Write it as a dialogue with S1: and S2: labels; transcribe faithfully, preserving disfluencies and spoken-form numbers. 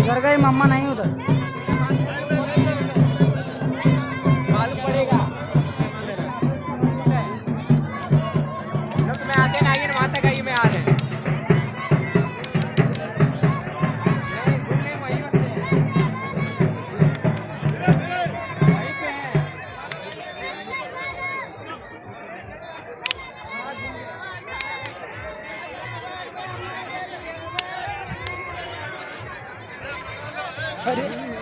S1: उधर गई मम्मा नहीं उधर
S2: मालूम पड़ेगा जब तुम्हें आते ना आइए वहां तक आइए मैं आ रहे हैं
S1: अरे